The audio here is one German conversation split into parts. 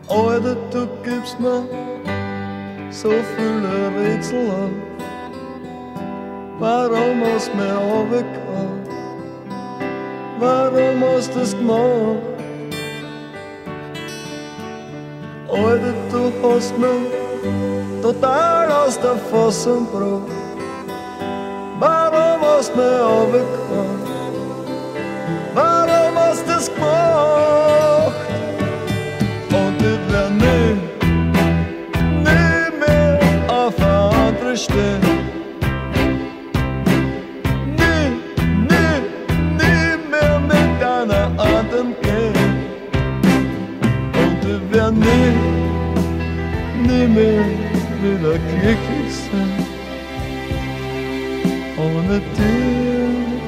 Alter, du gibst mir so viele Rätsel auf. Warum hast du mich runtergehauen? Warum hast du das gemacht? Alter, du hast mich total aus der Fassung gebracht. Warum hast du mich runtergehauen? Warum hast du das gemacht? Und ich wär nie mehr auf eine andere stehen. Nie mehr mit einer anderen gehen. Und ich wär nie mehr wieder glücklich sein. Ohne dich.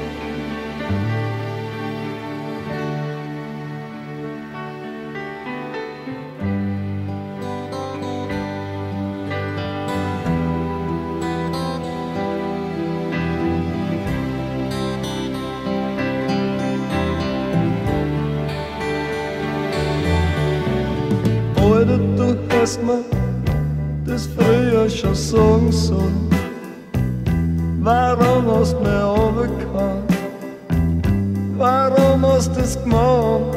Alter, du hast mir das früher schon sagen sollen. Warum hast du mich runtergehauen? Warum hast du das gemacht?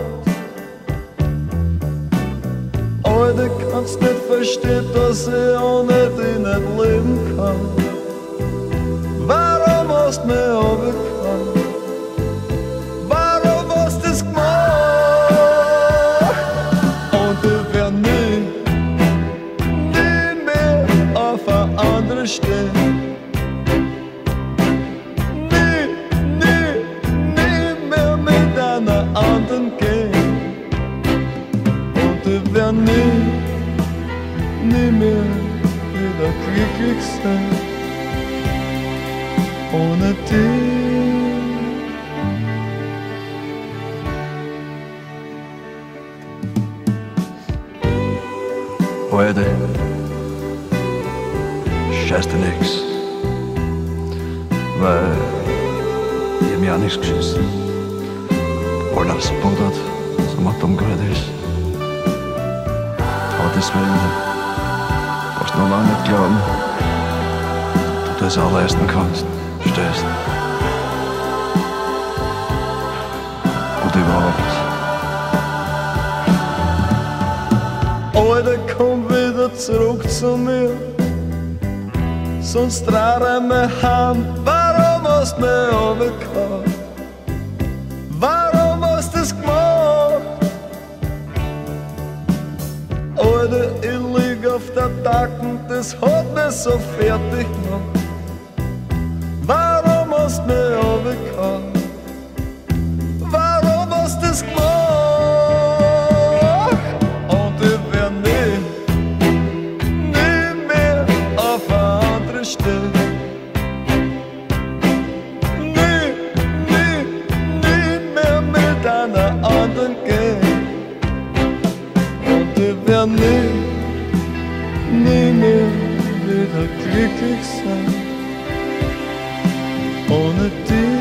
Alter, kannst nicht verstehen, dass ich ohne dich nicht leben kann. Warum hast du mich runtergehauen? Warum hast du das gemacht? Und ich wär nie mehr auf eine andere stehen. Anderen gehen. Und ich wär nie mehr wieder glücklich sein. Ohne dich. Heute scheiß dir nix, weil ich hab mir auch nichts geschissen. Alles buddert, so man dumm geworden ist. Aber deswegen brauchst du noch lange nicht glauben, dass du das auch leisten kannst, verstehst? Und überhaupt. Alter, komm wieder zurück zu mir, sonst trage ich mich heim. Warum hast du mich runtergehauen? Warum hast du das gemacht? Alter, ich lieg auf der Tacken, das hat mich so fertig gemacht. Warum hast du mich runtergehauen? Warum hast du das gemacht? Und ich wär nie mehr auf eine andere stehen. Anderen gehen. Und ich wär nie mehr wieder glücklich sein. Ohne dich.